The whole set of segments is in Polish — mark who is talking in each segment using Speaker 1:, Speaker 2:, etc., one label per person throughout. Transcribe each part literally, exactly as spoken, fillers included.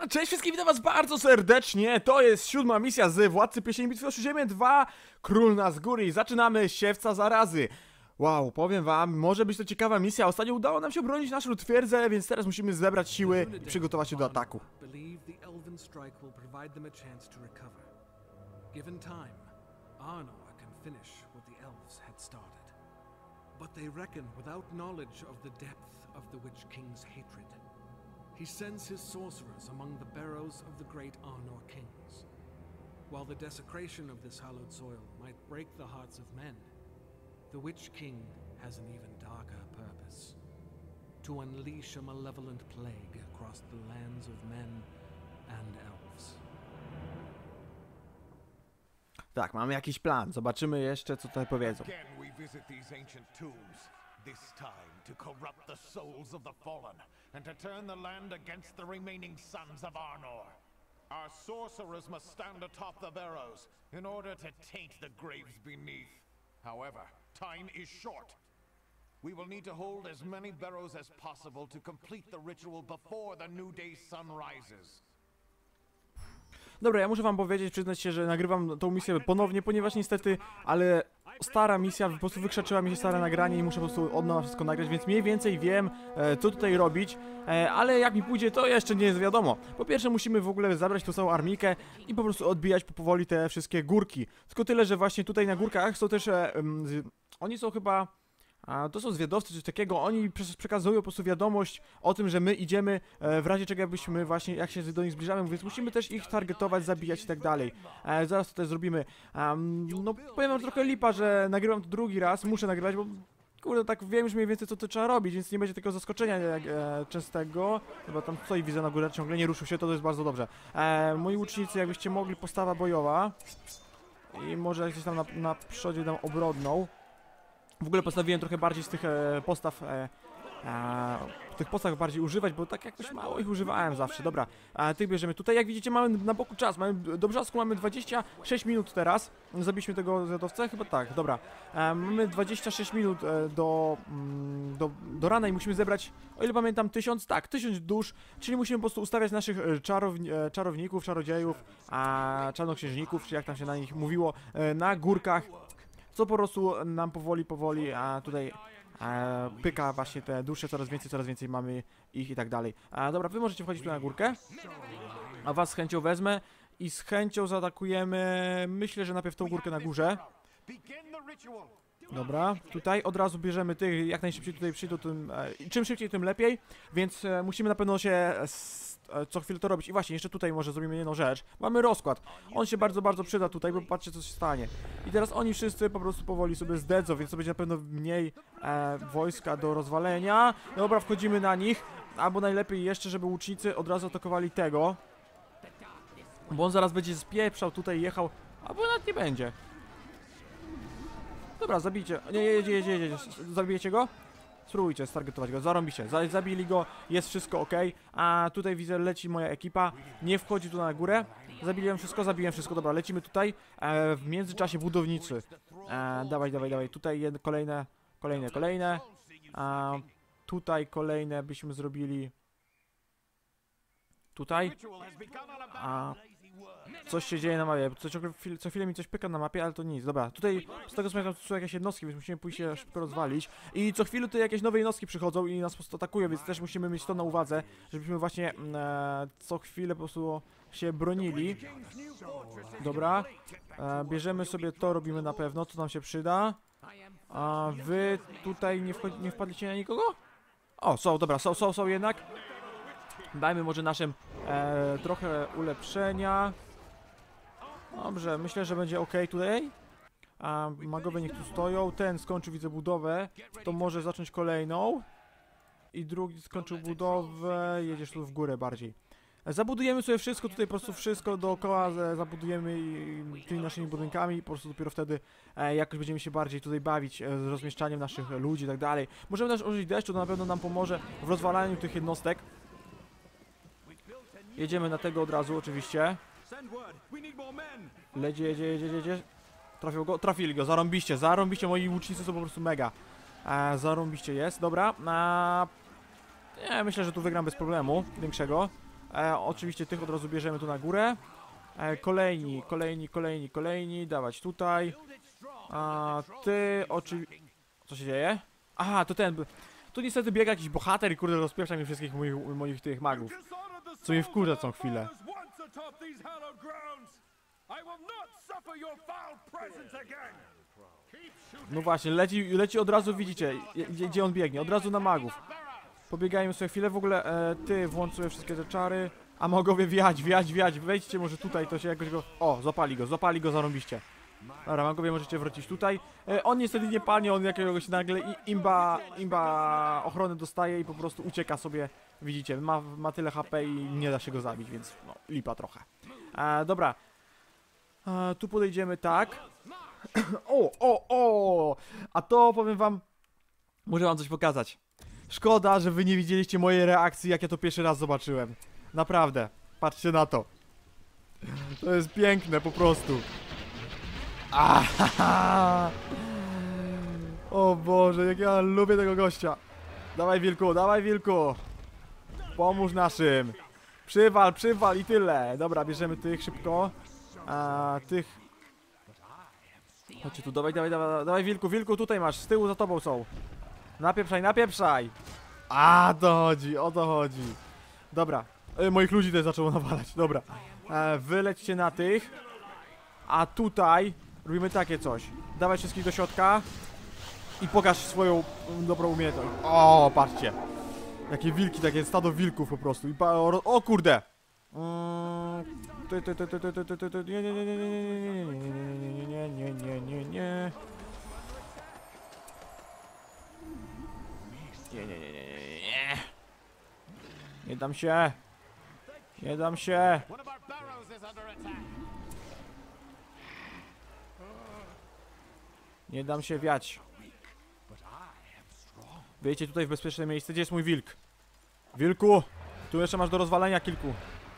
Speaker 1: Cześć wszystkim, witam was bardzo serdecznie. To jest siódma misja z Władcy Pieśni Bitwy o Śródziemie dwa, Król na z góry i zaczynamy Siewca Zarazy. Wow, powiem wam, może być to ciekawa misja. Ostatnio udało nam się obronić naszą twierdzę, więc teraz musimy zebrać siły i przygotować się do ataku.
Speaker 2: But they reckon without knowledge of the depth of the Witch King's hatred. He sends his sorcerers among the barrows of the great Arnor kings. While the desecration of this hallowed soil might break the hearts of men, the Witch King has an even darker purpose: to unleash a malevolent plague across the lands of men and elves.
Speaker 1: Tak, mamy jakiś plan. Zobaczymy jeszcze, co tutaj powiedzą.
Speaker 3: This time to corrupt the souls of the fallen and to turn the land against the remaining sons of Arnor. Our sorcerers must stand atop the barrows in order to taint the graves beneath. However, time is short. We will need to hold as many barrows as possible to complete the ritual before the new day's sun rises.
Speaker 1: Dobra, ja muszę wam powiedzieć, przyznać się, że nagrywam tą misję ponownie, ponieważ niestety, ale stara misja po prostu wykrzaczyła mi się stare nagranie i muszę po prostu od nowa wszystko nagrać, więc mniej więcej wiem, e, co tutaj robić, e, ale jak mi pójdzie, to jeszcze nie jest wiadomo. Po pierwsze musimy w ogóle zabrać tą całą armikę i po prostu odbijać powoli te wszystkie górki. Tylko tyle, że właśnie tutaj na górkach są też, e, um, z, oni są chyba... A to są zwiadowcy, coś takiego, oni przekazują po prostu wiadomość o tym, że my idziemy, e, w razie czego jakbyśmy właśnie, jak się do nich zbliżamy, więc musimy też ich targetować, zabijać i tak dalej. E, zaraz to też zrobimy. Um, no powiem wam trochę lipa, że nagrywam to drugi raz, muszę nagrywać, bo kurde, tak wiem już mniej więcej, co to trzeba robić, więc nie będzie takiego zaskoczenia e, częstego. Chyba tam stoi, widzę na górze, ciągle nie ruszył się, to, to jest bardzo dobrze. E, moi łucznicy, jakbyście mogli, postawa bojowa i może gdzieś tam na, na przodzie dam obrodną. W ogóle postanowiłem trochę bardziej z tych e, postaw, e, e, tych postaw bardziej używać, bo tak jakoś mało ich używałem zawsze. Dobra, e, tych bierzemy tutaj. Jak widzicie, mamy na boku czas, mamy, do brzasku mamy dwadzieścia sześć minut teraz. Zabiliśmy tego zwiadowcę? Chyba tak, dobra. E, mamy dwadzieścia sześć minut e, do, mm, do, do rana i musimy zebrać, o ile pamiętam, tysiąc, tak, tysiąc dusz, czyli musimy po prostu ustawiać naszych czarowni e, czarowników, czarodziejów, a czarnoksiężników, czy jak tam się na nich mówiło, e, na górkach. Co po prostu nam powoli, powoli, a tutaj e, pyka właśnie te dusze, coraz więcej, coraz więcej mamy ich i tak dalej. A dobra, wy możecie wchodzić tu na górkę, a was z chęcią wezmę i z chęcią zaatakujemy, myślę, że najpierw tą górkę na górze. Dobra, tutaj od razu bierzemy tych, jak najszybciej tutaj przyjdą, tym, e, czym szybciej, tym lepiej, więc e, musimy na pewno się s, e, co chwilę to robić. I właśnie, jeszcze tutaj może zrobimy jedną rzecz. Mamy rozkład, on się bardzo, bardzo przyda tutaj, bo patrzcie, co się stanie. I teraz oni wszyscy po prostu powoli sobie zdedzą, więc to będzie na pewno mniej e, wojska do rozwalenia. Dobra, wchodzimy na nich, albo najlepiej jeszcze, żeby łucznicy od razu atakowali tego, bo on zaraz będzie spieprzał, tutaj jechał, albo nawet nie będzie. Dobra, zabijcie. Nie, jedzie, jedzie, jedzie. Zabijecie go? Spróbujcie stargetować go. Zarąbiście. Zabili go. Jest wszystko ok. A tutaj widzę, leci moja ekipa. Nie wchodzi tu na górę. Zabiłem wszystko, zabiłem wszystko. Dobra, lecimy tutaj. E, w międzyczasie budowniczy. E, dawaj, dawaj, dawaj. Tutaj jedno, kolejne, kolejne, kolejne. A tutaj kolejne byśmy zrobili. Tutaj. A coś się dzieje na mapie, co, co chwilę mi coś pyka na mapie, ale to nic. Dobra, tutaj z tego co pamiętam, tu są jakieś jednostki, więc musimy pójść się szybko rozwalić. I co chwilę tutaj jakieś nowe jednostki przychodzą i nas po prostu atakują, więc też musimy mieć to na uwadze, żebyśmy właśnie e, co chwilę po prostu się bronili. Dobra, e, bierzemy sobie to, robimy na pewno, co nam się przyda. A wy tutaj nie, nie wpadliście na nikogo? O, są, dobra, są, są, są jednak. Dajmy może naszym e, trochę ulepszenia. Dobrze, myślę, że będzie ok tutaj. A magowie niech tu stoją. Ten skończył, widzę, budowę. To może zacząć kolejną. I drugi skończył budowę. Jedziesz tu w górę bardziej. Zabudujemy sobie wszystko, tutaj po prostu wszystko dookoła zabudujemy tymi naszymi budynkami. Po prostu dopiero wtedy e, jakoś będziemy się bardziej tutaj bawić e, z rozmieszczaniem naszych ludzi i tak dalej. Możemy też użyć deszczu, to na pewno nam pomoże w rozwalaniu tych jednostek. Jedziemy na tego od razu, oczywiście. Ledzie, jedzie, jedzie, jedzie. Trafił go? Trafili go, zarąbiście, zarąbiście, moi łucznicy są po prostu mega. E, zarąbiście jest, dobra. E, nie, myślę, że tu wygram bez problemu większego. E, oczywiście tych od razu bierzemy tu na górę. E, kolejni, kolejni, kolejni, kolejni, dawać tutaj. A ty oczywiście... Co się dzieje? Aha, to ten... Tu niestety biega jakiś bohater i kurde rozpieprza mi wszystkich moich, moich tych magów. Co mnie wkurza co chwilę. No właśnie, leci, leci od razu, widzicie, gdzie, gdzie on biegnie, od razu na magów. Pobiegajmy sobie chwilę, w ogóle e, ty włącz sobie wszystkie te czary. A mogowie wiać, wiać, wiać, wejdźcie może tutaj, to się jakoś go... O, zapali go, zapali go, zarąbiście. Dobra, magowie możecie wrócić tutaj. E, on niestety nie palnie, on jakiegoś nagle i, imba, imba ochrony dostaje i po prostu ucieka sobie. Widzicie, ma, ma tyle H P i nie da się go zabić, więc no, lipa trochę. E, dobra. E, tu podejdziemy tak. O, o, o! A to powiem wam... Muszę wam coś pokazać. Szkoda, że wy nie widzieliście mojej reakcji, jak ja to pierwszy raz zobaczyłem. Naprawdę. Patrzcie na to. To jest piękne po prostu. Ahaha. O Boże, jak ja lubię tego gościa. Dawaj wilku, dawaj wilku. Pomóż naszym. Przywal, przywal i tyle. Dobra, bierzemy tych szybko. A tych... Chodźcie tu, dawaj, dawaj, dawaj, dawaj wilku, wilku, tutaj masz, z tyłu za tobą są. Napieprzaj, napieprzaj. A, to chodzi, o to chodzi. Dobra, e, moich ludzi też zaczęło nawalać, dobra. E, wylećcie na tych. A tutaj robimy takie coś. Dawaj wszystkich do środka. I pokaż swoją um, dobrą umiejętność. O, patrzcie. Jakie wilki, takie stado wilków po prostu. I pa, o, o kurde. Ty, ty, ty, ty, ty, ty, ty, ty, ty, nie, nie, nie, nie, nie, nie, nie, nie, nie, nie, nie. Nie, nie, nie, nie, nie, nie. Nie dam się. Nie dam się. Nie dam się wiać. Wyjdźcie tutaj w bezpieczne miejsce. Gdzie jest mój wilk? Wilku! Tu jeszcze masz do rozwalenia kilku.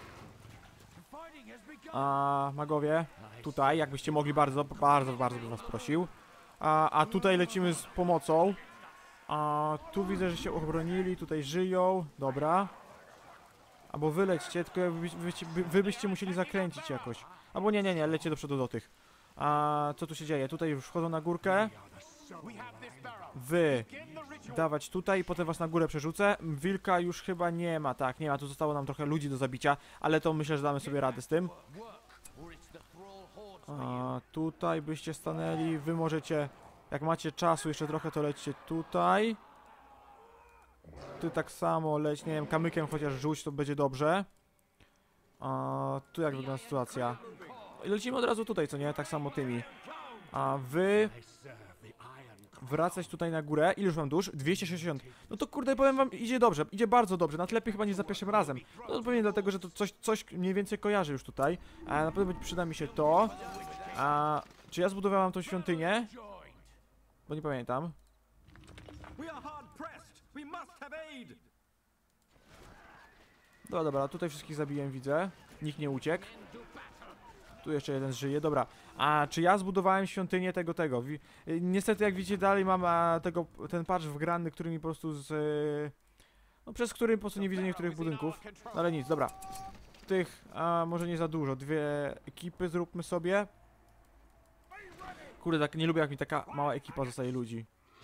Speaker 1: A magowie, tutaj, jakbyście mogli, bardzo, bardzo, bardzo bym was prosił. A, a tutaj lecimy z pomocą. A tu widzę, że się obronili, tutaj żyją, dobra. Albo wylećcie, tylko wy, wy, wy byście musieli zakręcić jakoś. Albo nie, nie, nie, lećcie do przodu do tych. A co tu się dzieje? Tutaj już wchodzą na górkę. Wy dawać tutaj, potem was na górę przerzucę. Wilka już chyba nie ma, tak, nie ma, tu zostało nam trochę ludzi do zabicia, ale to myślę, że damy sobie radę z tym. A tutaj byście stanęli, wy możecie, jak macie czasu jeszcze trochę, to lećcie tutaj. Ty tak samo leć, nie wiem, kamykiem chociaż rzuć, to będzie dobrze. A tu jak wygląda sytuacja? Lecimy od razu tutaj, co nie? Tak samo tymi. A wy... Wracać tutaj na górę. Ile już mam dusz? dwieście sześćdziesiąt. No to kurde, powiem wam, idzie dobrze, idzie bardzo dobrze. Nawet lepiej chyba niż za pierwszym razem. No to pewnie dlatego, że to coś, coś mniej więcej kojarzy już tutaj. A na pewno przyda mi się to. A czy ja zbudowałem tą świątynię? Bo nie pamiętam. Dobra, dobra, tutaj wszystkich zabiłem, widzę. Nikt nie uciekł. Tu jeszcze jeden żyje, dobra. A czy ja zbudowałem świątynię tego, tego? Wi niestety jak widzicie dalej mam a, tego, ten patch wgrany, który mi po prostu z... Yy, no przez który po prostu nie widzę niektórych budynków. No, ale nic, dobra. Tych, a może nie za dużo, dwie ekipy zróbmy sobie. Kurde, tak nie lubię jak mi taka mała ekipa zostaje ludzi.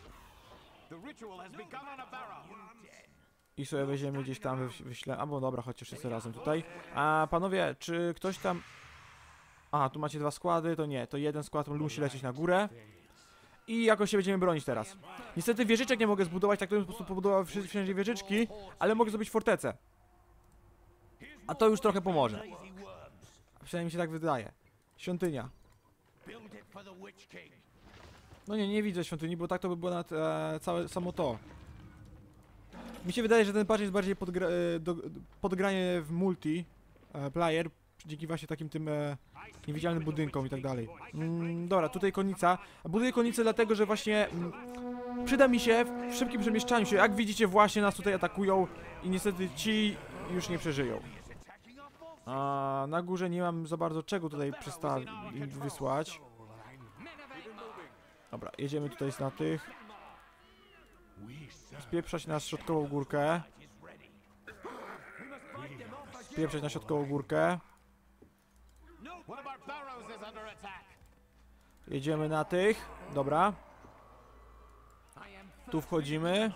Speaker 1: I sobie weźmiemy gdzieś tam, wyślę... A bo dobra, chodźcie wszyscy razem tutaj. A panowie, czy ktoś tam... A, tu macie dwa składy, to nie, to jeden skład musi lecieć na górę. I jakoś się będziemy bronić teraz. Niestety wieżyczek nie mogę zbudować, tak to bym po prostu pobudował wszędzie wieżyczki, ale mogę zrobić fortecę. A to już trochę pomoże. Przynajmniej mi się tak wydaje. Świątynia. No nie, nie widzę świątyni, bo tak to by było nawet e, całe samo to. Mi się wydaje, że ten patch jest bardziej podgra e, do, podgranie w multi e, player. Dzięki właśnie takim tym e, niewidzialnym budynkom i tak dalej. Mm, dobra, tutaj konnica. Buduję konnicę dlatego, że właśnie mm, przyda mi się w szybkim przemieszczaniu się. Jak widzicie, właśnie nas tutaj atakują i niestety ci już nie przeżyją. A na górze nie mam za bardzo czego tutaj wysłać. Dobra, jedziemy tutaj na tych. Spieprzać na środkową górkę. spieprzeć na środkową górkę.
Speaker 3: One of our barrows is under attack.
Speaker 1: Jedziemy na tych. Dobra. Tu wchodzimy.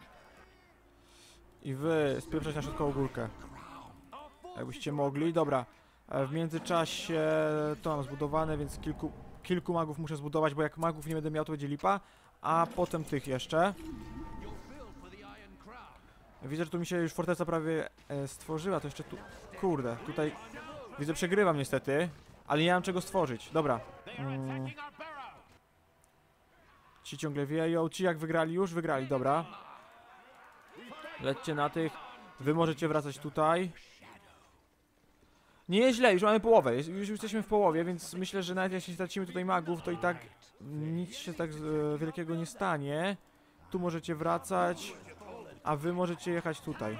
Speaker 1: I wy spieprzać na środkową górkę. Jakbyście mogli. Dobra. E, W międzyczasie to mam zbudowane, więc kilku, kilku magów muszę zbudować, bo jak magów nie będę miał, to będzie lipa. A potem tych jeszcze. Widzę, że tu mi się już forteca prawie e, stworzyła, to jeszcze tu... Kurde, tutaj... Widzę, przegrywam niestety, ale nie mam czego stworzyć. Dobra. Mm. Ci ciągle wieją, ci jak wygrali już? Wygrali, dobra. Lećcie na tych. Wy możecie wracać tutaj. Nie jest źle, już mamy połowę, jest, już jesteśmy w połowie, więc myślę, że nawet jeśli stracimy tutaj magów, to i tak nic się tak e, wielkiego nie stanie. Tu możecie wracać, a wy możecie jechać tutaj.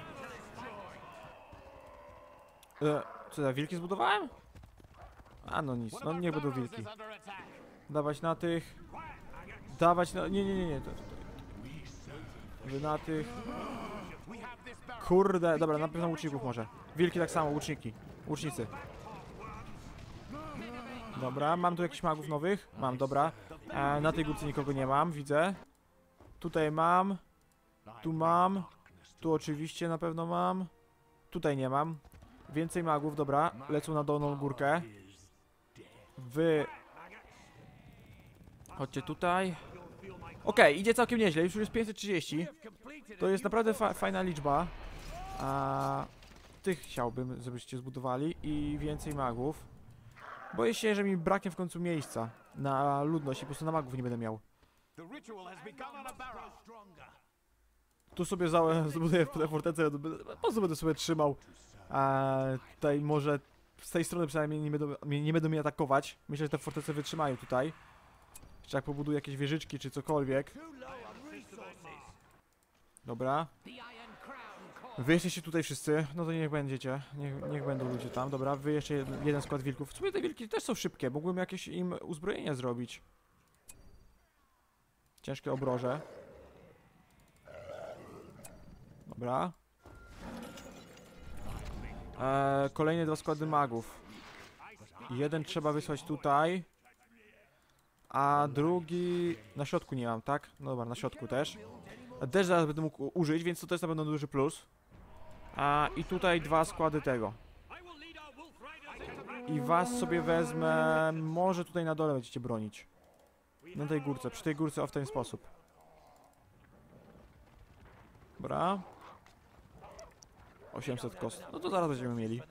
Speaker 1: E, co ja, wilki zbudowałem? A no nic, no nie będą wilki. Dawać na tych. Dawać na... Nie, nie, nie, nie. To, to, to. Wy na tych. Kurde, dobra, na pewno łuczników może. Wilki tak samo, łuczniki. Łucznicy. Dobra, mam tu jakichś magów nowych? Mam, dobra. E, na tej górce nikogo nie mam, widzę. Tutaj mam. Tu mam. Tu oczywiście na pewno mam. Tutaj nie mam. Więcej magów, dobra. Lecą na dolną górkę. Wy... Chodźcie tutaj. Okej, idzie całkiem nieźle, już jest pięćset trzydzieści. To jest naprawdę fa fajna liczba. A tych chciałbym, żebyście zbudowali i więcej magów. Boję się, że mi braknie w końcu miejsca na ludność i po prostu na magów nie będę miał. Tu sobie za zbuduję tę fortecę, po prostu będę sobie trzymał. A tutaj może z tej strony przynajmniej nie będą, nie będą mnie atakować. Myślę, że te fortece wytrzymają tutaj. Czy jak pobuduję jakieś wieżyczki, czy cokolwiek. Dobra. Wy jesteście tutaj wszyscy, no to niech będziecie, niech, niech będą ludzie tam, dobra, wy jeszcze jeden, jeden skład wilków. W sumie te wilki też są szybkie, mógłbym jakieś im uzbrojenie zrobić. Ciężkie obroże. Dobra. Eee, kolejne dwa składy magów. Jeden trzeba wysłać tutaj. A drugi... Na środku nie mam, tak? No dobra, na środku też. Też zaraz będę mógł użyć, więc to też na pewno duży plus. A i tutaj dwa składy tego. I was sobie wezmę... Może tutaj na dole będziecie bronić. Na tej górce, przy tej górce o w ten sposób. Dobra. osiemset kost. No to zaraz będziemy mieli.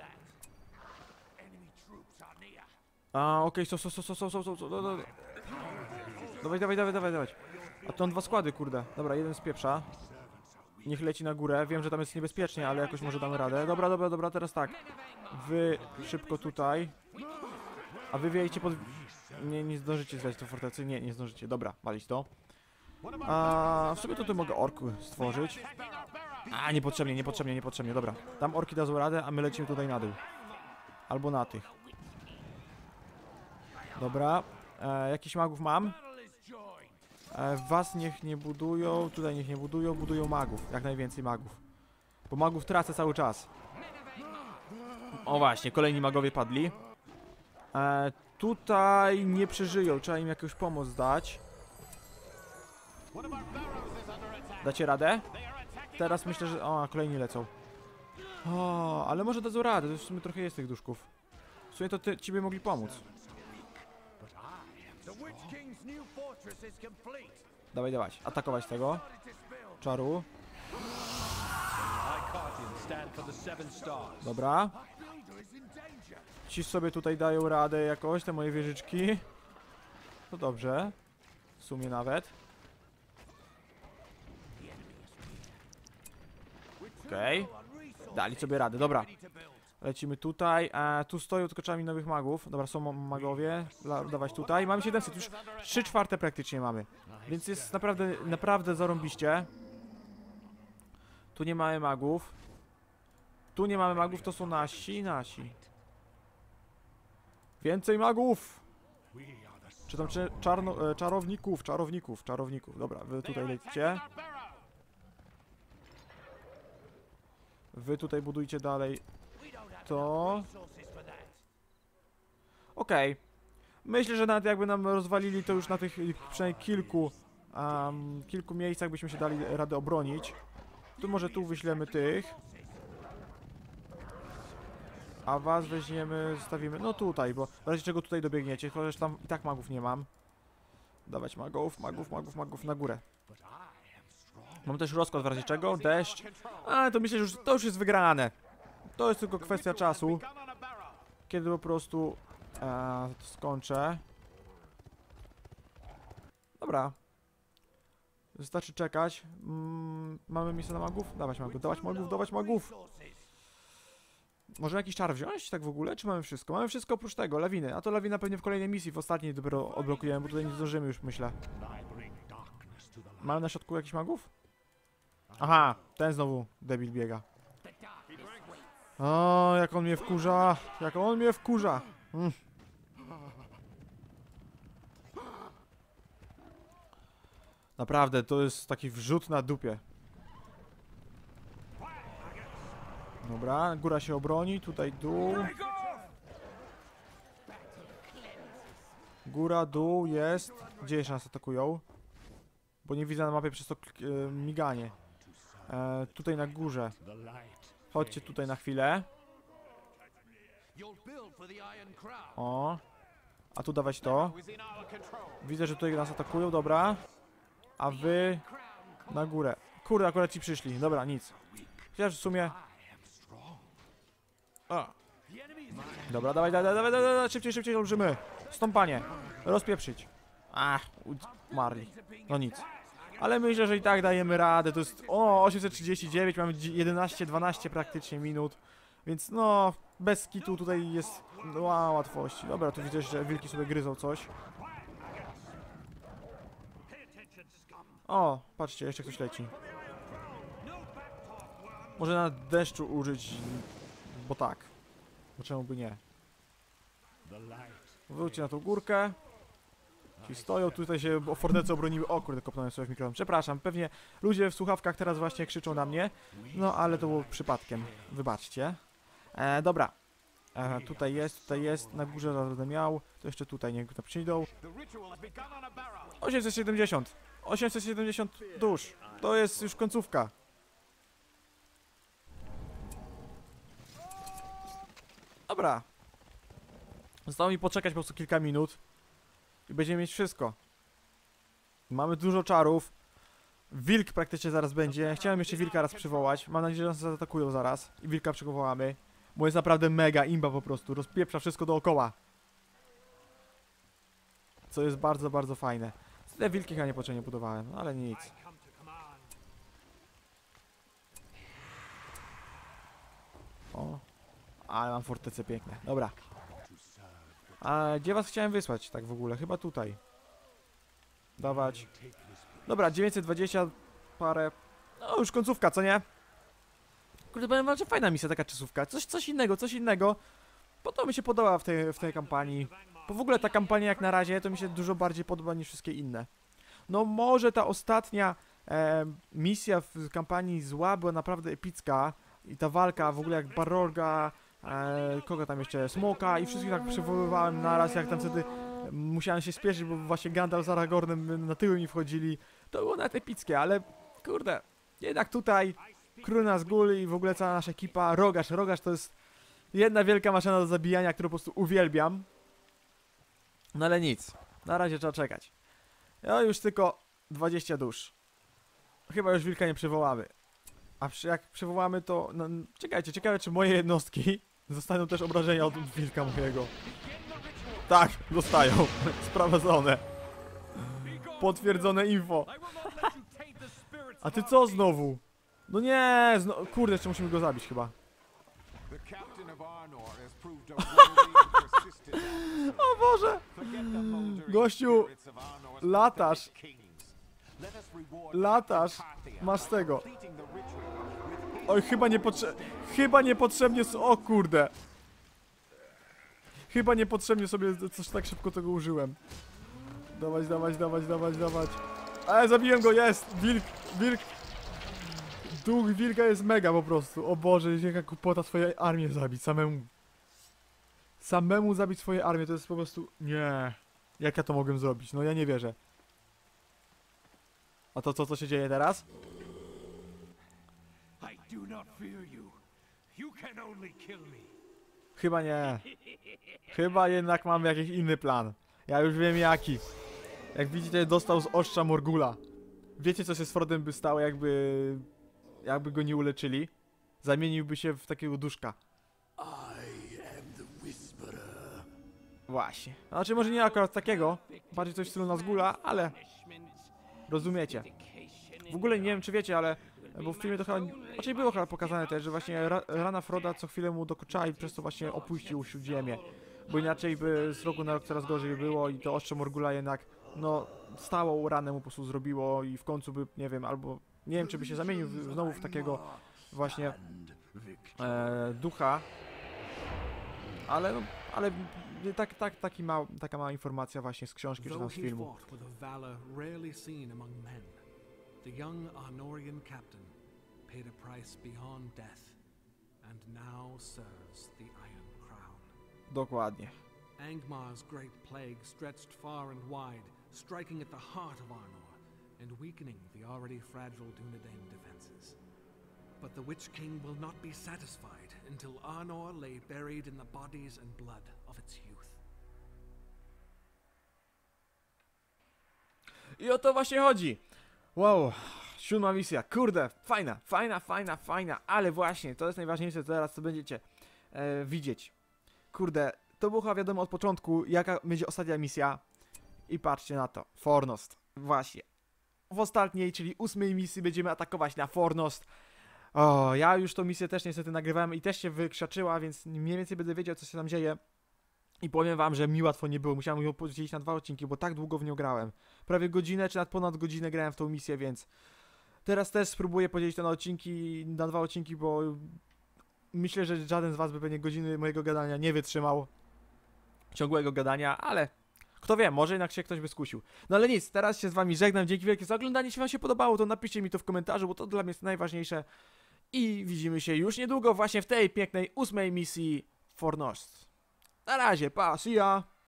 Speaker 1: A okej, okay, so, so, so, so, so, so, so, so, so. Dawaj, dawaj, dawaj, dawaj, dawaj. A to on dwa składy, kurde. Dobra, jeden z pieprza. Niech leci na górę. Wiem, że tam jest niebezpiecznie, ale jakoś może damy radę. Dobra, dobra, dobra, teraz tak. Wy szybko tutaj. A wy wiejcie pod... Nie, nie zdążycie zwiać do fortecy. Nie, nie zdążycie. Dobra, walić to. A w sumie to tu mogę orku stworzyć. A, niepotrzebnie, niepotrzebnie, niepotrzebnie. Dobra, tam orki dadzą radę, a my lecimy tutaj na dół. Albo na tych. Dobra. E, jakichś magów mam. E, was niech nie budują, tutaj niech nie budują, budują magów, jak najwięcej magów. Bo magów tracę cały czas. O właśnie, kolejni magowie padli. E, tutaj nie przeżyją, trzeba im jakąś pomoc dać. Dacie radę? Teraz myślę, że... O, kolejni lecą. O, ale może dadzą radę, to w sumie trochę jest tych duszków. W sumie to ty, ciebie mogli pomóc. Dawaj, dawać. Atakować tego. Czaru. Dobra. Ci sobie tutaj dają radę jakoś, te moje wieżyczki. To dobrze. W sumie nawet. Okej. Okay. Dali sobie radę, dobra. Lecimy tutaj, a tu stoją tylko trzeba mi nowych magów. Dobra, są magowie, da, dawać tutaj. Mamy siedemset, już trzy czwarte praktycznie mamy. Więc jest naprawdę, naprawdę zarąbiście. Tu nie mamy magów. Tu nie mamy magów, to są nasi, nasi. Więcej magów! Czy tam czy, czarno, e, czarowników, czarowników, czarowników. Dobra, wy tutaj lecicie. Wy tutaj budujcie dalej to. Okej. Okay. Myślę, że nawet jakby nam rozwalili to już na tych przynajmniej kilku, um, kilku miejscach byśmy się dali radę obronić. Tu może tu wyślemy tych. A was weźmiemy, zostawimy, no tutaj, bo w razie czego tutaj dobiegniecie, chociaż tam i tak magów nie mam. Dawać magów, magów, magów, magów na górę. Mam też rozkład w razie czego, deszcz. Ale to myślę, że już, to już jest wygrane. To jest tylko kwestia czasu. Kiedy po prostu e, to skończę. Dobra. Wystarczy czekać. Mm, mamy miejsce na magów? Dawać magów, dawać magów, dawać magów. Może jakiś czar wziąć tak w ogóle? Czy mamy wszystko? Mamy wszystko oprócz tego, lawiny. A to lawina pewnie w kolejnej misji, w ostatniej dopiero odblokujemy, bo tutaj nie zdążymy już, myślę. Mamy na środku jakichś magów? Aha, ten znowu debil biega. O, jak on mnie wkurza. Jak on mnie wkurza. Mm. Naprawdę, to jest taki wrzut na dupie. Dobra, góra się obroni, tutaj dół. Góra, dół jest. Gdzie jeszcze nas atakują? Bo nie widzę na mapie przez to e, miganie. E, tutaj na górze. Chodźcie tutaj na chwilę. O. A tu dawać to. Widzę, że tutaj nas atakują, dobra. A wy na górę. Kurde, akurat ci przyszli. Dobra, nic. Chociaż w sumie... O. Dobra, dawaj, dawaj, dawaj, dawaj, dawaj, szybciej, szybciej olbrzymy. Stąpanie. Rozpieprzyć. Ach, umarli. No nic. Ale myślę, że i tak dajemy radę. To jest, o, osiemset trzydzieści dziewięć, mamy jedenaście dwanaście praktycznie minut. Więc no, bez kitu tutaj jest no, łatwości. Dobra, tu widzę, że wilki sobie gryzą coś. O, patrzcie, jeszcze ktoś leci. Może na deszczu użyć, bo tak. Bo czemu by nie? Wróćcie na tą górkę. Ci stoją, tutaj się o fortecę obroniły. O kurde, kopnąłem sobie w mikrofon. Przepraszam, pewnie ludzie w słuchawkach teraz właśnie krzyczą na mnie. No ale to było przypadkiem. Wybaczcie. E, dobra. E, tutaj jest, tutaj jest. Na górze zaraz będę miał. To jeszcze tutaj niech tam przyjdą. osiemset siedemdziesiąt. osiemset siedemdziesiąt dusz. To jest już końcówka. Dobra. Zostało mi poczekać po prostu kilka minut. I będziemy mieć wszystko. Mamy dużo czarów. Wilk praktycznie zaraz będzie. Chciałem jeszcze wilka raz przywołać. Mam nadzieję, że nas zaatakują zaraz. I wilka przywołamy. Bo jest naprawdę mega imba po prostu. Rozpieprza wszystko dookoła. Co jest bardzo, bardzo fajne. Te wilki chyba niepotrzebnie budowałem, ale nic. O. Ale mam fortece piękne. Dobra. A gdzie was chciałem wysłać tak w ogóle? Chyba tutaj. Dawać. Dobra, dziewięćset dwadzieścia parę. No już końcówka, co nie? Kurde, powiem wam, że fajna misja taka czasówka. Coś, coś innego, coś innego. Bo to mi się podoba w tej, w tej kampanii. Bo w ogóle ta kampania jak na razie to mi się dużo bardziej podoba niż wszystkie inne. No może ta ostatnia e, misja w kampanii zła była naprawdę epicka. I ta walka w ogóle jak Balroga, e, kogo tam jeszcze, Smoka i wszystkich tak przywoływałem naraz, jak tam wtedy musiałem się spieszyć, bo właśnie Gandalf z Aragornem na tyły mi wchodzili. To było nawet epickie, ale kurde, jednak tutaj Król Nazgul i w ogóle cała nasza ekipa, Rogasz, Rogasz to jest jedna wielka maszyna do zabijania, którą po prostu uwielbiam. No ale nic, na razie trzeba czekać. No już tylko dwadzieścia dusz. Chyba już wilka nie przywołamy. A przy, jak przywołamy to... No, czekajcie, ciekawe czy moje jednostki zostaną też obrażenia od wilka mojego. Tak, dostają. Sprawdzone. Potwierdzone info. A ty co znowu? No nie, zno... kurde, jeszcze musimy go zabić chyba. O Boże! Gościu, latasz. Latasz. Masz tego. Oj, chyba niepotrzebnie. Chyba niepotrzebnie. O kurde. Chyba niepotrzebnie sobie coś tak szybko tego użyłem. Dawać, dawać, dawać, dawać, dawać. Ale zabiłem go, jest! Wilk, wilk. Duch wilka jest mega po prostu. O Boże, jaka głupota swoje armię zabić samemu. Samemu zabić swoje armię, to jest po prostu... Nie. Jak ja to mogłem zrobić? No ja nie wierzę. A to co, co się dzieje teraz?
Speaker 3: I do not fear you. You can only kill me.
Speaker 1: Chyba nie. Chyba jednak mam jakiś inny plan. Ja już wiem jaki. Jak widzicie, dostał z ostrza Morgula. Wiecie co się z Frodem by stało, jakby... Jakby go nie uleczyli? Zamieniłby się w takiego duszka. Właśnie. Znaczy może nie akurat takiego, bardziej coś w stylu Nazgula, ale rozumiecie. W ogóle nie wiem czy wiecie, ale bo w filmie to chyba, raczej było chyba pokazane też, że właśnie ra, rana Froda co chwilę mu dokuczała i przez to właśnie opuścił Śródziemię. Bo inaczej by z roku na rok coraz gorzej było i to ostrze Morgula jednak, no, stałą ranę mu po prostu zrobiło i w końcu by, nie wiem, albo, nie wiem czy by się zamienił w, znowu w takiego właśnie e, ducha. Ale no, ale tak, tak, taki ma, taka mała informacja właśnie z książki czy tam
Speaker 2: Though
Speaker 1: z
Speaker 2: he
Speaker 1: filmu.
Speaker 2: fought with a valor rarely seen among men, the young Arnorian captain paid a price beyond death, and now serves the Iron Crown.
Speaker 1: Dokładnie.
Speaker 2: Angmar's great plague stretched far and wide, striking at the heart of Arnor and weakening the already fragile Dunedain defenses. But the Witch King will not be satisfied until Arnor lay buried in the bodies and blood of its youth.
Speaker 1: I o to właśnie chodzi. Wow, siódma misja, kurde, fajna, fajna, fajna, fajna, ale właśnie, to jest najważniejsze teraz, co będziecie e, widzieć. Kurde, to było chyba wiadomo od początku, jaka będzie ostatnia misja. I patrzcie na to, Fornost, właśnie. W ostatniej, czyli ósmej misji będziemy atakować na Fornost. O, ja już tą misję też niestety nagrywałem i też się wykrzaczyła, więc mniej więcej będę wiedział, co się tam dzieje. I powiem wam, że mi łatwo nie było, musiałem ją podzielić na dwa odcinki, bo tak długo w nią grałem. Prawie godzinę, czy nawet ponad godzinę grałem w tą misję, więc... Teraz też spróbuję podzielić to na odcinki, na dwa odcinki, bo... Myślę, że żaden z was by pewnie godziny mojego gadania nie wytrzymał. Ciągłego gadania, ale... Kto wie, może jednak się ktoś by skusił. No ale nic, teraz się z wami żegnam, dzięki wielkie za oglądanie, jeśli wam się podobało, to napiszcie mi to w komentarzu, bo to dla mnie jest najważniejsze. I widzimy się już niedługo właśnie w tej pięknej ósmej misji Fornost. Na razie, pa, see ya!